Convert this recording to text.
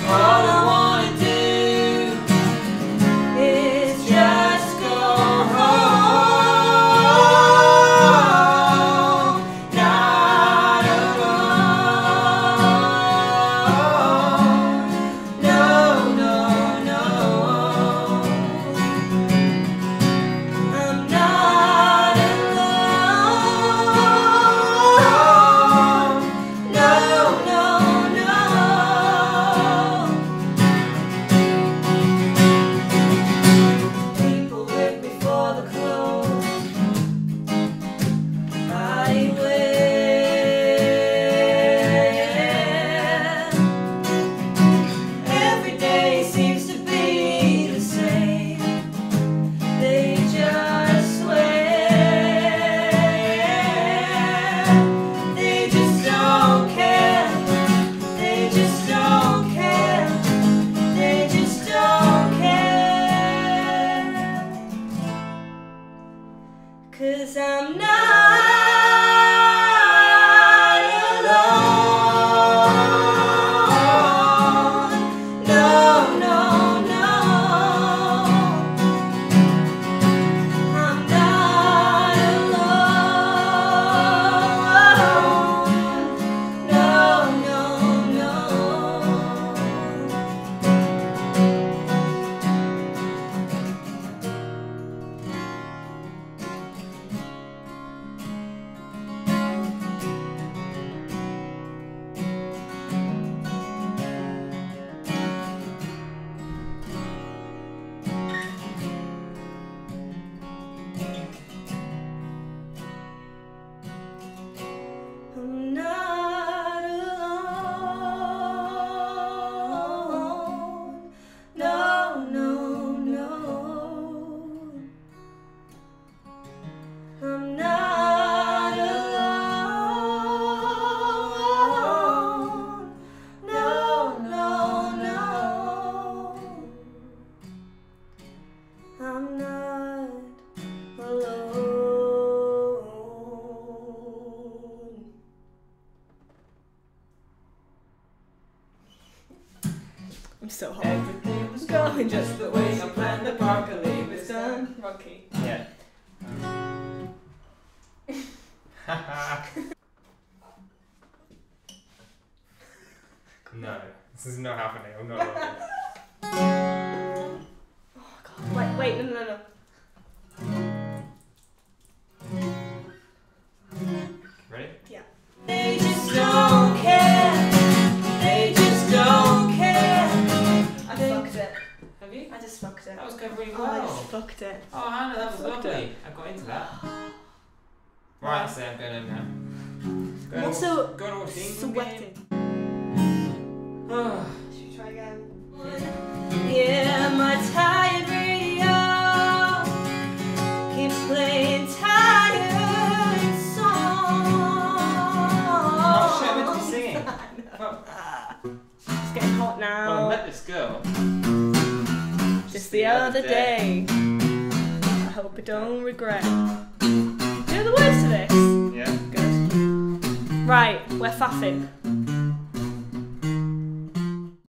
All I wanna do is just go home, not alone. No, no, no. I'm not alone. No, no, no. People wait before the close. I wait. Every day seems to be the same. They just wait. They just don't care. They just don't care. They just don't care. 'Cause I'm not alone. No, no, no. I'm not alone. No, no, no. I'm not alone. No, no, no. I'm not alone. No, no, no. I'm not alone. I'm so hot. Everything was going just the way I planned. The park I leave is done. Rocky. Yeah. No, this is not happening. I'm not laughing. Oh god. Wait, no, no, no. Ready? Yeah. They just don't care. They just don't care. I fucked it. Have you? I just fucked it. That was going really Oh, I well. just fucked it. Oh, Hannah, that was Fucked lovely. I got into that. Right, so I'm going home now. I'm also Go and watch the England sweating. game. Oh. Should we try again? Yeah, my tired radio keeps playing tired songs. Oh shit, I'm meant to be singing. Well, It's getting hot well, I now. met this girl. Just the other day. I hope I don't regret. Do you know the words to this? Yeah. Good. Right, we're faffing.